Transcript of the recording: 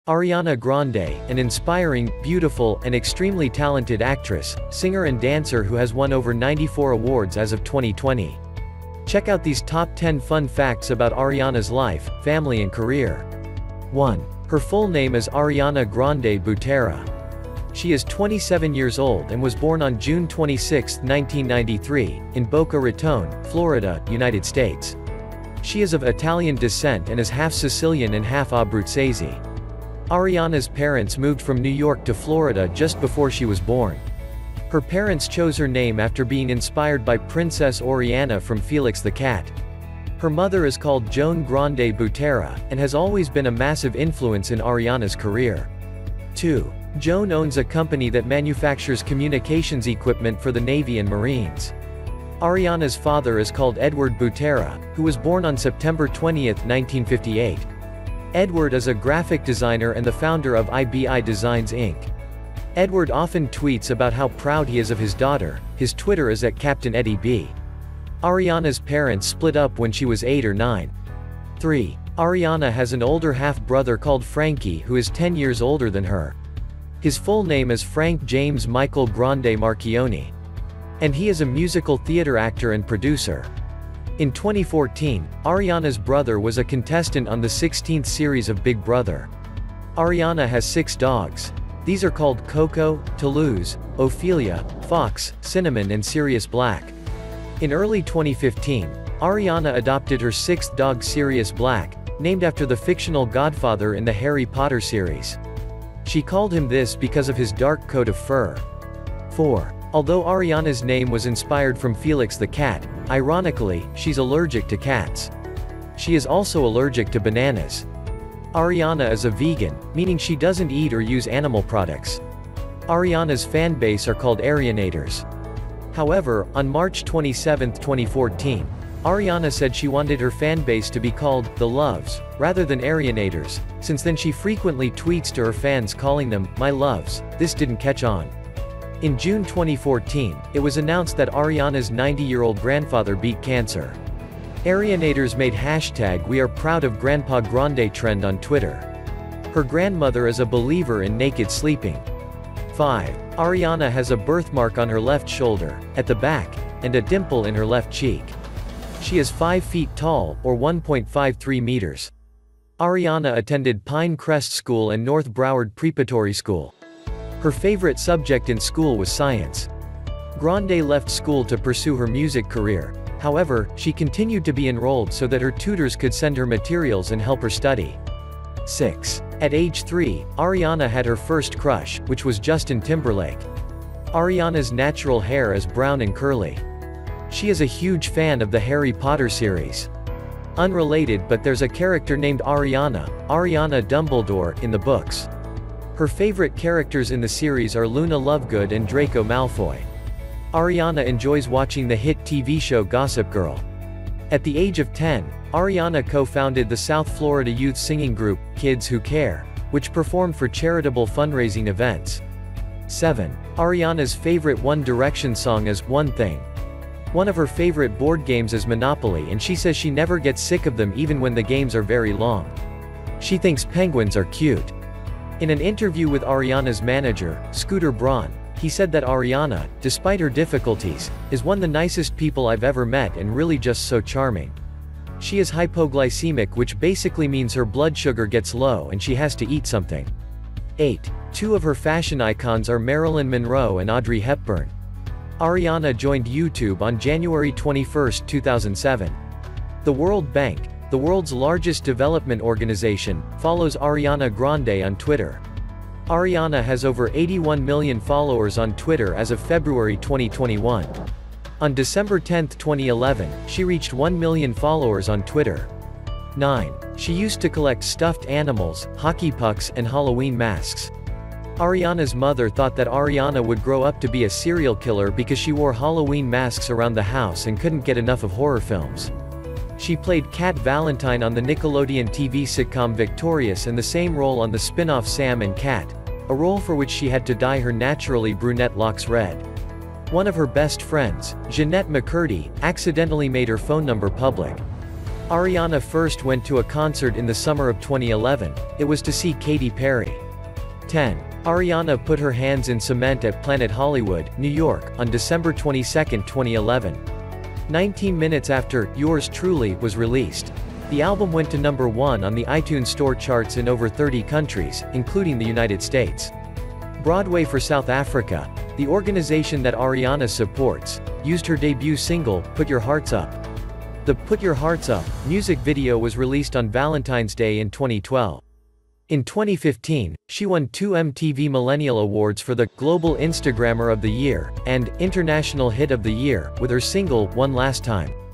Ariana Grande, an inspiring, beautiful, and extremely talented actress, singer and dancer who has won over 94 awards as of 2020. Check out these top 10 fun facts about Ariana's life, family and career. 1. Her full name is Ariana Grande Butera. She is 27 years old and was born on June 26, 1993, in Boca Raton, Florida, United States. She is of Italian descent and is half Sicilian and half Abruzzese. Ariana's parents moved from New York to Florida just before she was born. Her parents chose her name after being inspired by Princess Oriana from Felix the Cat. Her mother is called Joan Grande Butera, and has always been a massive influence in Ariana's career. 2. Joan owns a company that manufactures communications equipment for the Navy and Marines. Ariana's father is called Edward Butera, who was born on September 20, 1958. Edward is a graphic designer and the founder of IBI Designs Inc. Edward often tweets about how proud he is of his daughter. His Twitter is @CaptainEddieB. Ariana's parents split up when she was 8 or 9. 3. Ariana has an older half-brother called Frankie who is 10 years older than her. His full name is Frank James Michael Grande Marchioni. And he is a musical theater actor and producer. In 2014, Ariana's brother was a contestant on the 16th series of Big Brother. Ariana has 6 dogs. These are called Coco, Toulouse, Ophelia, Fox, Cinnamon and Sirius Black. In early 2015, Ariana adopted her 6th dog Sirius Black, named after the fictional godfather in the Harry Potter series. She called him this because of his dark coat of fur. 4. Although Ariana's name was inspired from Felix the Cat, ironically, she's allergic to cats. She is also allergic to bananas. Ariana is a vegan, meaning she doesn't eat or use animal products. Ariana's fan base are called Arianators. However, on March 27, 2014, Ariana said she wanted her fan base to be called The Loves, rather than Arianators. Since then she frequently tweets to her fans calling them, My Loves. This didn't catch on. In June 2014, it was announced that Ariana's 90-year-old grandfather beat cancer. Arianators made #WeAreProudOfGrandpa Grande trend on Twitter. Her grandmother is a believer in naked sleeping. 5. Ariana has a birthmark on her left shoulder, at the back, and a dimple in her left cheek. She is 5 feet tall, or 1.53 meters. Ariana attended Pine Crest School and North Broward Preparatory School. Her favorite subject in school was science. Grande left school to pursue her music career. However, she continued to be enrolled so that her tutors could send her materials and help her study. 6. At age 3, Ariana had her first crush, which was Justin Timberlake. Ariana's natural hair is brown and curly. She is a huge fan of the Harry Potter series. Unrelated, but there's a character named Ariana Dumbledore, in the books. Her favorite characters in the series are Luna Lovegood and Draco Malfoy. Ariana enjoys watching the hit TV show Gossip Girl. At the age of 10, Ariana co-founded the South Florida youth singing group, Kids Who Care, which performed for charitable fundraising events. 7. Ariana's favorite One Direction song is One Thing. One of her favorite board games is Monopoly, and she says she never gets sick of them even when the games are very long. She thinks penguins are cute. In an interview with Ariana's manager, Scooter Braun, he said that Ariana, despite her difficulties, is one of the nicest people I've ever met and really just so charming. She is hypoglycemic, which basically means her blood sugar gets low and she has to eat something. 8. 2 of her fashion icons are Marilyn Monroe and Audrey Hepburn. Ariana joined YouTube on January 21, 2007. The World Bank, the world's largest development organization, follows Ariana Grande on Twitter. Ariana has over 81 million followers on Twitter as of February 2021. On December 10, 2011, she reached 1 million followers on Twitter. 9. She used to collect stuffed animals, hockey pucks, and Halloween masks. Ariana's mother thought that Ariana would grow up to be a serial killer because she wore Halloween masks around the house and couldn't get enough of horror films. She played Kat Valentine on the Nickelodeon TV sitcom Victorious and the same role on the spin-off Sam and Cat, a role for which she had to dye her naturally brunette locks red. One of her best friends, Jeanette McCurdy, accidentally made her phone number public. Ariana first went to a concert in the summer of 2011. It was to see Katy Perry. 10. Ariana put her hands in cement at Planet Hollywood, New York, on December 22, 2011. 19 minutes after Yours Truly was released. The album went to number 1 on the iTunes Store charts in over 30 countries, including the United States. Broadway for South Africa, the organization that Ariana supports, used her debut single, Put Your Hearts Up. The Put Your Hearts Up music video was released on Valentine's Day in 2012. In 2015, she won 2 MTV Millennial Awards for the Global Instagrammer of the Year and International Hit of the Year with her single One Last Time.